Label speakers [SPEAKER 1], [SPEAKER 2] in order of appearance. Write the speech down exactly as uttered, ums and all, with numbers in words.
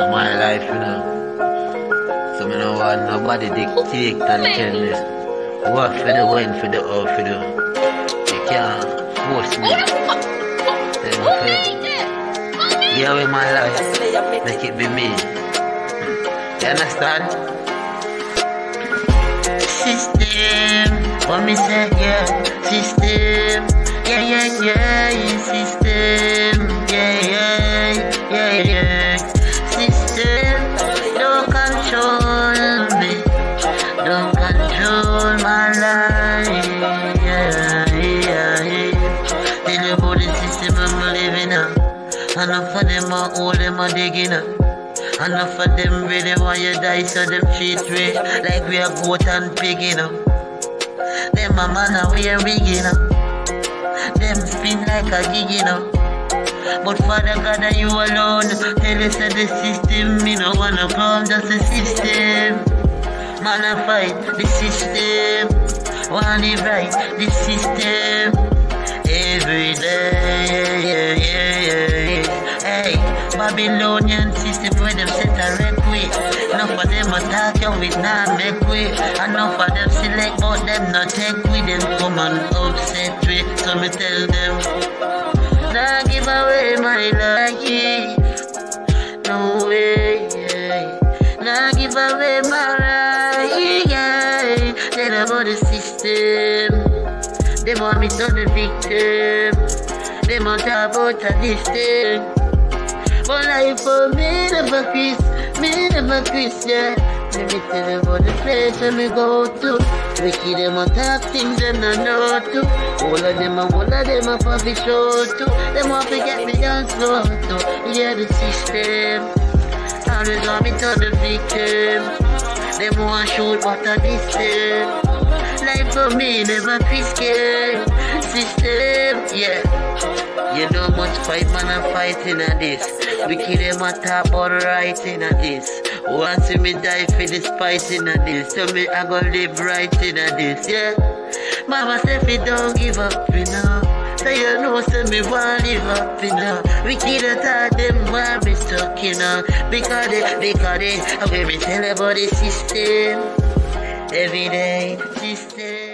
[SPEAKER 1] my life, you know. So I don't want nobody dictate and tell me what for the when for the how for the. You can't force me. Give away my life, make it be me. You understand? System, what me say, yeah, system, yeah, yeah, yeah, system, yeah, yeah, yeah, yeah, system, don't control me, don't control my life, yeah, yeah, yeah. Tell you about the system I'm living on. Enough of them are all them are digging up. Enough of them really want you die, so them treat we like we are goat and pig, you know. Them a man and we are rig, you know. Them spin like a gig, you know. But Father God and you alone, tell us that the system, me no wanna come, just the system. Man a fight, the system. Want it right, the system. Every day, yeah, yeah, yeah, yeah. Hey, Babylonian system where them set a request. Enough of them attack you with not make way. Enough of them select but them not take with them. Come and upset with. So me tell them, nah give away my life. No way, yeah. Nah give away my life, yeah. Tell about the system. They want me to the victim. They want to about this thing. But life for me never quit, me never quit, yeah. Let me tell you about the place where me go to. Wicked them attack things them not know to. All of them and all of them are for the show too. Them want to get me down slow too. Yeah, the system always want me to the victim. Them want shoot but a distance. Life for me never quit, scared. System, yeah. You know much fight man and fighting at this. We kill them and talk about writing at this. Once me die for this fighting at this. So me I go live right in at this, yeah. Mama said me don't give up, you know. So you know say me want live up, you know. We kill the thought them want me stuck, you know. Because they, because they, okay me tell about the system. Every day, system.